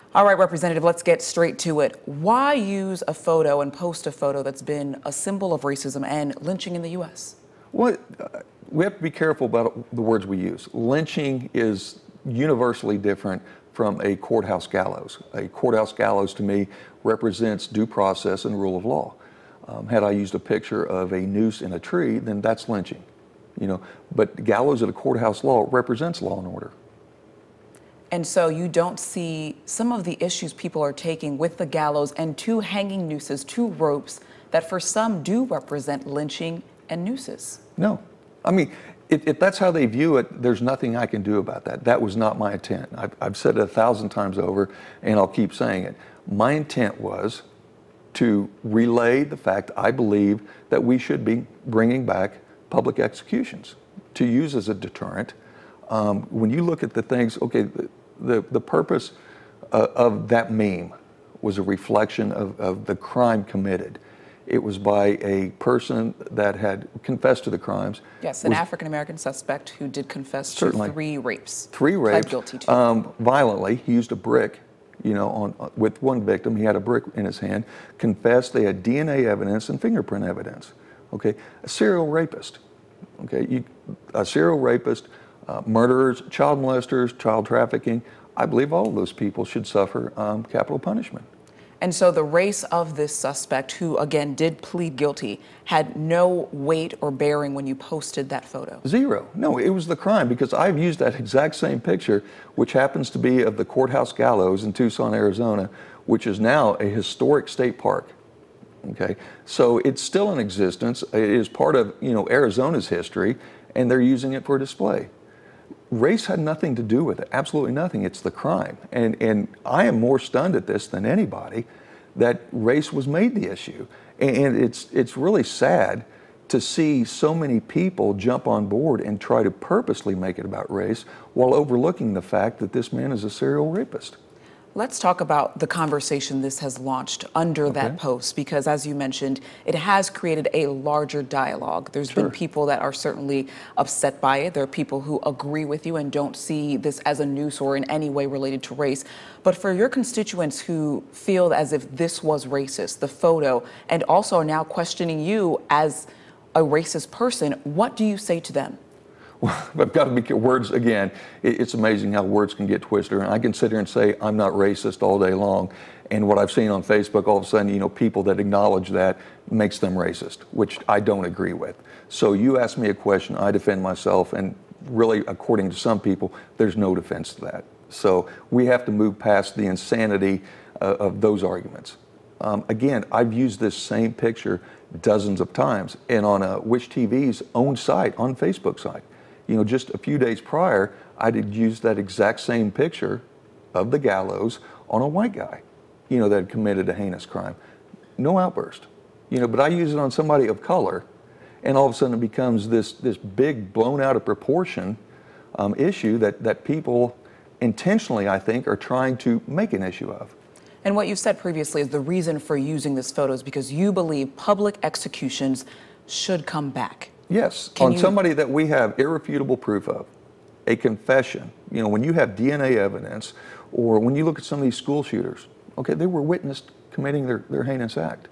All right, Representative, let's get straight to it. Why use a photo and post a photo that's been a symbol of racism and lynching in the U.S.? Well, we have to be careful about the words we use. Lynching is universally different from a courthouse gallows. A courthouse gallows, to me, represents due process and rule of law. Had I used a picture of a noose in a tree, then that's lynching. But gallows at a courthouse law represents law and order. And so you don't see some of the issues people are taking with the gallows and two hanging nooses, two ropes that for some do represent lynching and nooses. No. I mean, if that's how they view it, there's nothing I can do about that. That was not my intent. I've said it 1,000 times over, and I'll keep saying it. My intent was to relay the fact I believe that we should be bringing back public executions to use as a deterrent. When you look at the things, okay, the purpose of that meme was a reflection of the crime committed. It was by a person that had confessed to the crimes. Yes, an African-American suspect who did confess to 3 rapes. 3 rapes. Pled guilty to. Violently. He used a brick, with one victim. He had a brick in his hand. Confessed. They had DNA evidence and fingerprint evidence. Okay, a serial rapist. Okay, a serial rapist, murderers, child molesters, child trafficking. I believe all of those people should suffer capital punishment. And so the race of this suspect, who again did plead guilty, had no weight or bearing when you posted that photo? 0. No, it was the crime, because I've used that exact same picture, which happens to be of the courthouse gallows in Tucson, Arizona, which is now a historic state park. Okay, so it's still in existence. It is part of Arizona's history, and they're using it for display. Race had nothing to do with it, absolutely nothing. It's the crime. And I am more stunned at this than anybody that race was made the issue. And it's really sad to see so many people jump on board and try to purposely make it about race while overlooking the fact that this man is a serial rapist. Let's talk about the conversation this has launched under that post, because as you mentioned, it has created a larger dialogue. There's been people that are certainly upset by it. There are people who agree with you and don't see this as a noose or in any way related to race. But for your constituents who feel as if this was racist, the photo, and also are now questioning you as a racist person, what do you say to them? Well, I've got to be words again. It's amazing how words can get twisted. And I can sit here and say I'm not racist all day long, and what I've seen on Facebook, all of a sudden, people that acknowledge that makes them racist, which I don't agree with. So you ask me a question, I defend myself, and really, according to some people, there's no defense to that. So we have to move past the insanity of those arguments. Again, I've used this same picture dozens of times, and on Which TV's own site, on Facebook site. Just a few days prior, I did use that exact same picture of the gallows on a white guy, that had committed a heinous crime. No outburst, but I use it on somebody of color, and all of a sudden it becomes this big, blown out of proportion issue that people intentionally, I think, are trying to make an issue of. And what you said previously is the reason for using this photo is because you believe public executions should come back. Yes, on somebody that we have irrefutable proof of, a confession. When you have DNA evidence, or when you look at some of these school shooters, okay, they were witnessed committing their heinous act.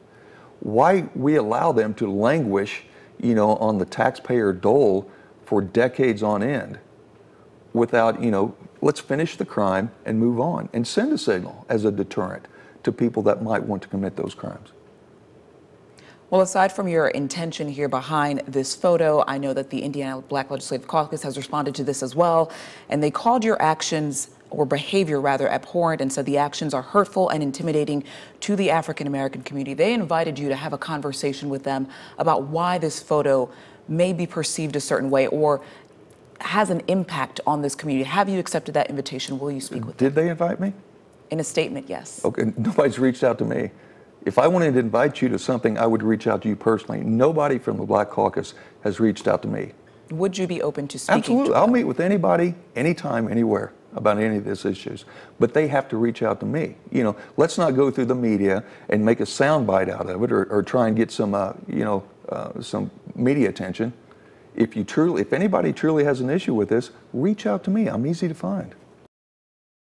Why we allow them to languish, on the taxpayer dole for decades on end without, let's finish the crime and move on and send a signal as a deterrent to people that might want to commit those crimes. Well, aside from your intention here behind this photo, I know that the Indiana Black Legislative Caucus has responded to this as well, and they called your actions, or behavior rather, abhorrent, and said the actions are hurtful and intimidating to the African-American community. They invited you to have a conversation with them about why this photo may be perceived a certain way or has an impact on this community. Have you accepted that invitation? Will you speak with them? Did they invite me? In a statement, yes. Okay, nobody's reached out to me. If I wanted to invite you to something, I would reach out to you personally. Nobody from the Black Caucus has reached out to me. Would you be open to speaking? Absolutely. I'll meet with anybody, anytime, anywhere about any of these issues. But they have to reach out to me. Let's not go through the media and make a soundbite out of it, or try and get some, some media attention. If anybody truly has an issue with this, reach out to me. I'm easy to find.